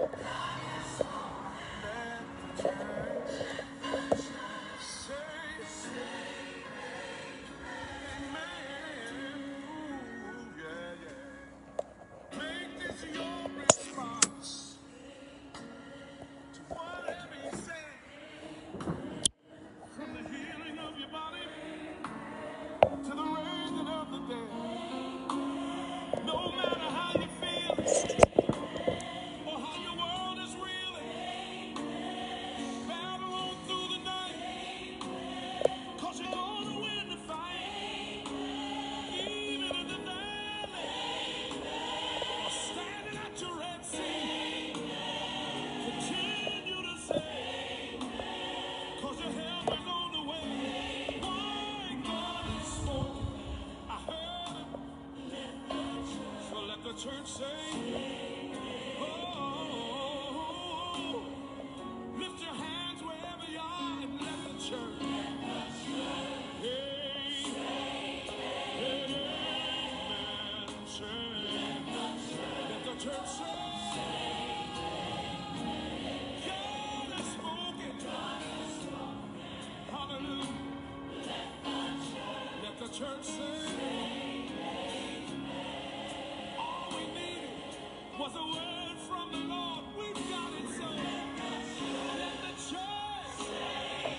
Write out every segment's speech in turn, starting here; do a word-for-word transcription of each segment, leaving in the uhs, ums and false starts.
Church say, oh, lift your hands wherever you are and let the church, hey, amen, say, let the church say, God has spoken, hallelujah, let the church say, was a word from the Lord. We've got it, so let the church say,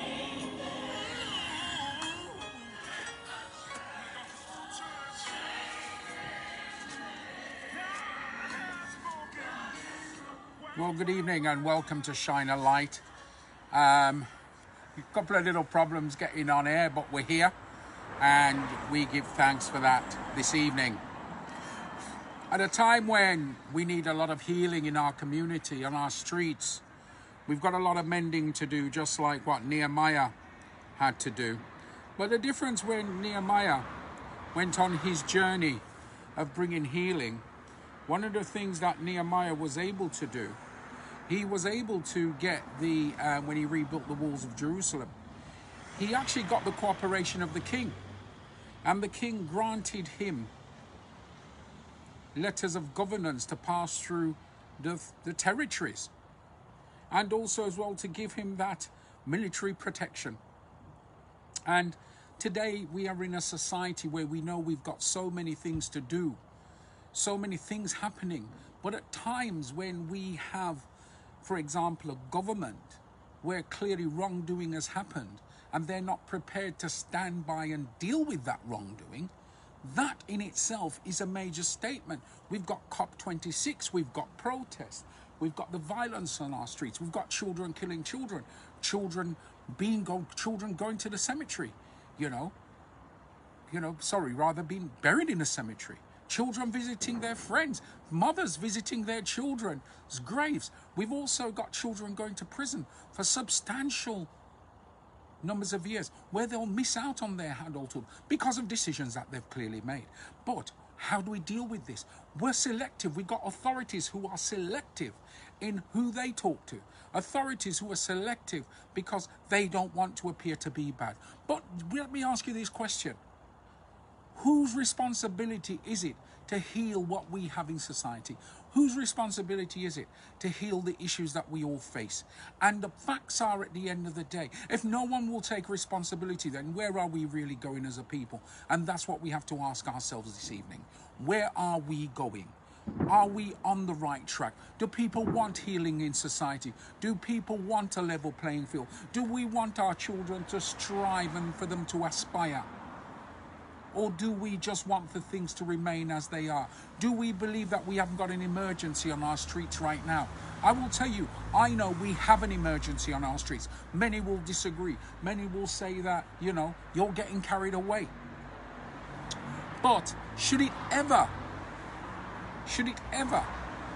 well, good evening and welcome to Shine a Light. Um, a couple of little problems getting on air, but we're here and we give thanks for that this evening. At a time when we need a lot of healing in our community, on our streets, we've got a lot of mending to do, just like what Nehemiah had to do. But the difference when Nehemiah went on his journey of bringing healing, one of the things that Nehemiah was able to do, he was able to get the, uh, when he rebuilt the walls of Jerusalem, he actually got the cooperation of the king. And the king granted him letters of governance to pass through the, the territories, and also as well to give him that military protection. And today we are in a society where we know we've got so many things to do, so many things happening, but at times when we have, for example, a government where clearly wrongdoing has happened and they're not prepared to stand by and deal with that wrongdoing, that in itself is a major statement. We've got COP twenty-six, we've got protests, we've got the violence on our streets, we've got children killing children, children being go, children going to the cemetery, you know, you know, sorry, rather being buried in a cemetery, children visiting their friends, mothers visiting their children's graves. We've also got children going to prison for substantial numbers of years where they'll miss out on their adulthood because of decisions that they've clearly made. But how do we deal with this? We're selective. We've got authorities who are selective in who they talk to. Authorities who are selective because they don't want to appear to be bad. But let me ask you this question. Whose responsibility is it to heal what we have in society? Whose responsibility is it to heal the issues that we all face? And the facts are, at the end of the day, if no one will take responsibility, then where are we really going as a people? And that's what we have to ask ourselves this evening. Where are we going? Are we on the right track? Do people want healing in society? Do people want a level playing field? Do we want our children to strive and for them to aspire? Or do we just want for things to remain as they are? Do we believe that we haven't got an emergency on our streets right now? I will tell you, I know we have an emergency on our streets. Many will disagree. Many will say that, you know, you're getting carried away. But should it ever, should it ever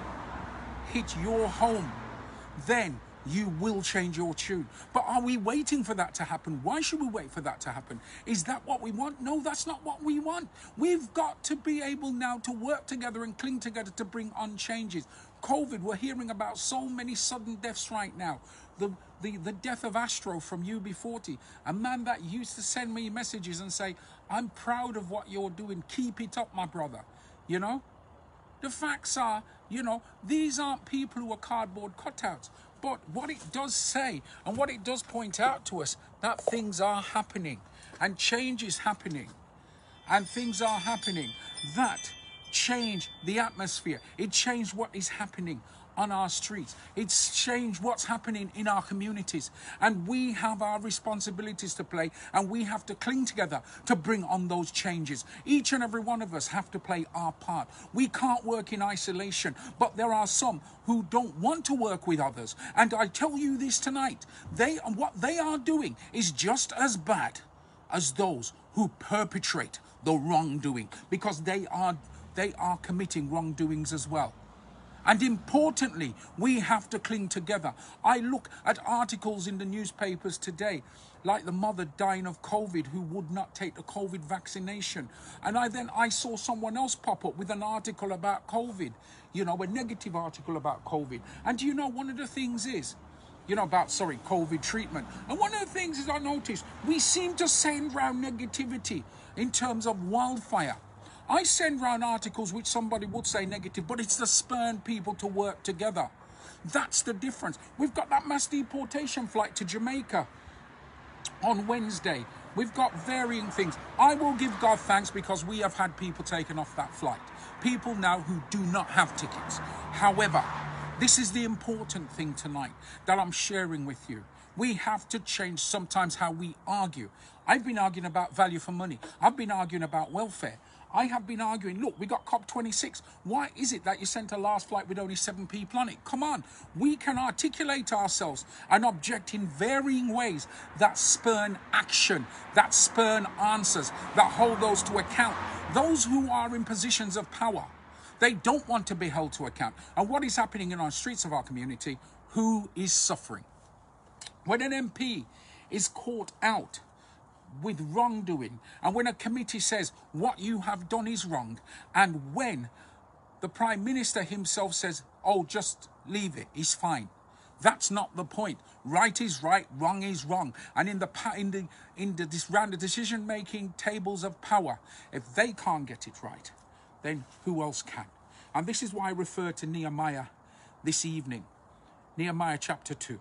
hit your home, then you will change your tune. But are we waiting for that to happen? Why should we wait for that to happen? Is that what we want? No, that's not what we want. We've got to be able now to work together and cling together to bring on changes. COVID, we're hearing about so many sudden deaths right now. The, the, the death of Astro from U B forty, a man that used to send me messages and say, I'm proud of what you're doing. Keep it up, my brother. You know? The facts are, you know, these aren't people who are cardboard cutouts. But what it does say and what it does point out to us, that things are happening and change is happening. And things are happening that change the atmosphere. It changed what is happening on our streets. It's changed what's happening in our communities. And we have our responsibilities to play, and we have to cling together to bring on those changes. Each and every one of us have to play our part. We can't work in isolation, but there are some who don't want to work with others. And I tell you this tonight, they what they are doing is just as bad as those who perpetrate the wrongdoing, because they are they are committing wrongdoings as well. And importantly, we have to cling together. I look at articles in the newspapers today, like the mother dying of COVID who would not take the COVID vaccination. And I then I saw someone else pop up with an article about COVID, you know, a negative article about COVID. And do you know, one of the things is, you know, about, sorry, COVID treatment. And one of the things is I noticed, we seem to send round negativity in terms of wildfire. I send round articles which somebody would say negative, but it's to spurn people to work together. That's the difference. We've got that mass deportation flight to Jamaica on Wednesday. We've got varying things. I will give God thanks because we have had people taken off that flight. People now who do not have tickets. However, this is the important thing tonight that I'm sharing with you. We have to change sometimes how we argue. I've been arguing about value for money. I've been arguing about welfare. I have been arguing, look, we got COP twenty-six. Why is it that you sent a last flight with only seven people on it? Come on. We can articulate ourselves and object in varying ways that spurn action, that spurn answers, that hold those to account. Those who are in positions of power, they don't want to be held to account. And what is happening in our streets of our community? Who is suffering? When an M P is caught out with wrongdoing, and when a committee says what you have done is wrong, and when the Prime Minister himself says, oh, just leave it, it's fine. That's not the point. Right is right, wrong is wrong. And in the in the in the this round of decision-making tables of power, if they can't get it right, then who else can? And this is why I refer to Nehemiah this evening. Nehemiah chapter two.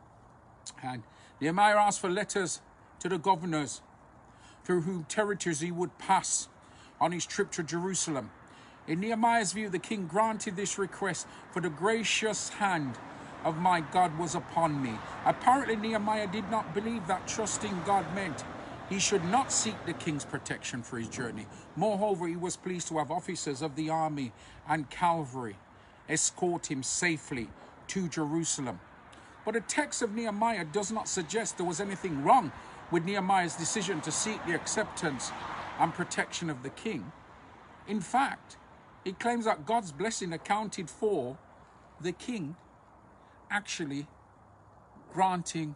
And Nehemiah asked for letters to the governors through whom territories he would pass on his trip to Jerusalem. In Nehemiah's view, the king granted this request, for the gracious hand of my God was upon me. Apparently, Nehemiah did not believe that trusting God meant he should not seek the king's protection for his journey. Moreover, he was pleased to have officers of the army and cavalry escort him safely to Jerusalem. But the text of Nehemiah does not suggest there was anything wrong with Nehemiah's decision to seek the acceptance and protection of the king. In fact, it claims that God's blessing accounted for the king actually granting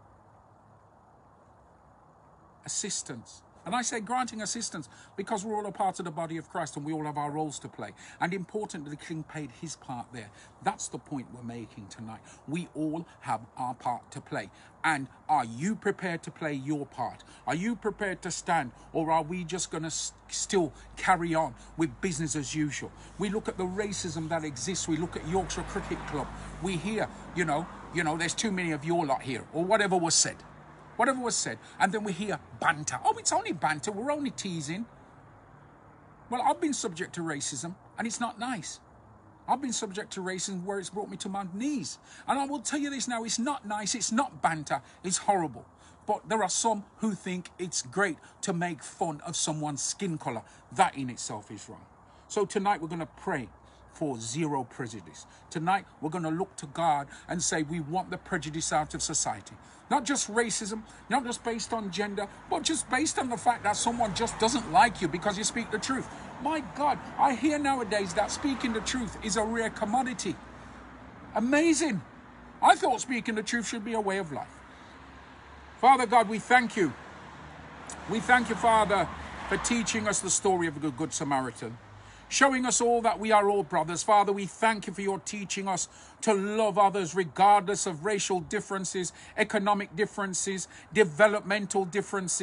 assistance. And I say granting assistance because we're all a part of the body of Christ and we all have our roles to play. And important that the king played his part there. That's the point we're making tonight. We all have our part to play. And are you prepared to play your part? Are you prepared to stand? Or are we just going to st- still carry on with business as usual? We look at the racism that exists. We look at Yorkshire Cricket Club. We hear, you know, you know, there's too many of your lot here, or whatever was said. Whatever was said. And then we hear banter. Oh, it's only banter. We're only teasing. Well, I've been subject to racism, and it's not nice. I've been subject to racism where it's brought me to my knees. And I will tell you this now, it's not nice, it's not banter, it's horrible. But there are some who think it's great to make fun of someone's skin color. That in itself is wrong. So tonight we're going to pray for zero prejudice. Tonight we're going to look to God and say we want the prejudice out of society. Not just racism, not just based on gender, but just based on the fact that someone just doesn't like you because you speak the truth. My God, I hear nowadays that speaking the truth is a rare commodity. Amazing. I thought speaking the truth should be a way of life. Father God, we thank you. We thank you, Father, for teaching us the story of the Good Samaritan. Showing us all that we are all brothers. Father, we thank you for your teaching us to love others regardless of racial differences, economic differences, developmental differences,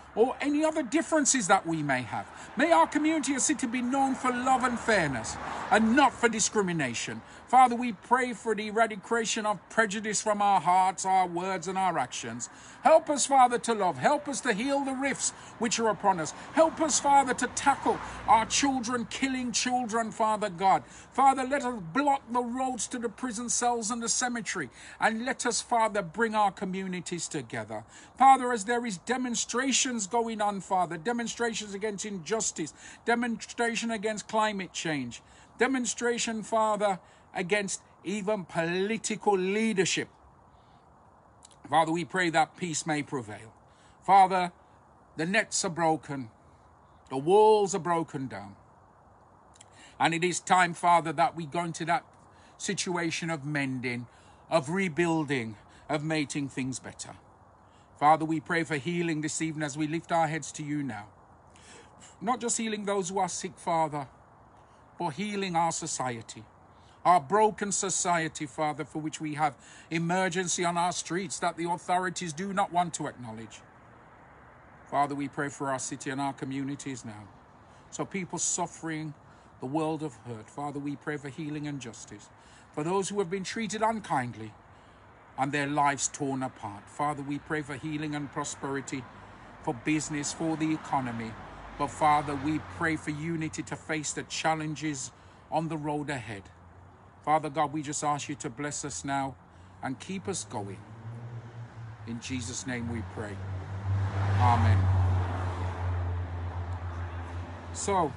or any other differences that we may have. May our community and city be known for love and fairness and not for discrimination. Father, we pray for the eradication of prejudice from our hearts, our words and our actions. Help us, Father, to love. Help us to heal the rifts which are upon us. Help us, Father, to tackle our children, killing children, Father God. Father, let us block the roads to the prison cells and the cemetery, and let us, Father, bring our communities together. Father, as there is demonstrations going on, Father, demonstrations against injustice, demonstration against climate change, demonstration, Father, against even political leadership. Father, we pray that peace may prevail. Father, the nets are broken. The walls are broken down. And it is time, Father, that we go into that situation of mending, of rebuilding, of making things better. Father, we pray for healing this evening as we lift our heads to you now. Not just healing those who are sick, Father, but healing our society. Our broken society, Father, for which we have emergency on our streets that the authorities do not want to acknowledge. Father, we pray for our city and our communities now. So people suffering, the world of hurt. Father, we pray for healing and justice. For those who have been treated unkindly and their lives torn apart. Father, we pray for healing and prosperity, for business, for the economy. But Father, we pray for unity to face the challenges on the road ahead. Father God, we just ask you to bless us now and keep us going. In Jesus' name we pray. Amen. So,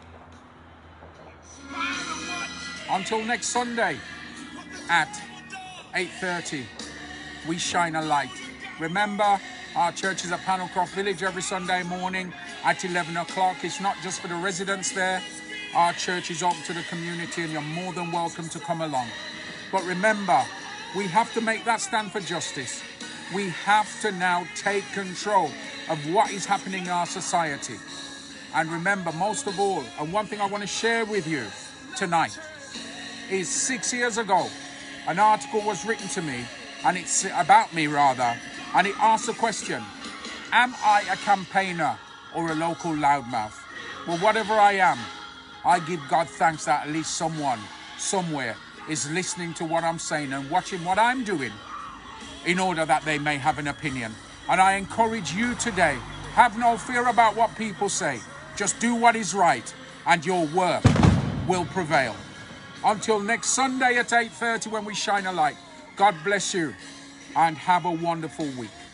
until next Sunday at eight thirty, we shine a light. Remember, our church is at Panelcroft Village every Sunday morning at eleven o'clock. It's not just for the residents there. Our church is open to the community and you're more than welcome to come along. But remember, we have to make that stand for justice. We have to now take control of what is happening in our society. And remember, most of all, and one thing I want to share with you tonight is six years ago, an article was written to me, and it's about me rather, and it asks the question, am I a campaigner or a local loudmouth? Well, whatever I am, I give God thanks that at least someone, somewhere, is listening to what I'm saying and watching what I'm doing in order that they may have an opinion. And I encourage you today, have no fear about what people say. Just do what is right and your work will prevail. Until next Sunday at eight thirty when we shine a light, God bless you and have a wonderful week.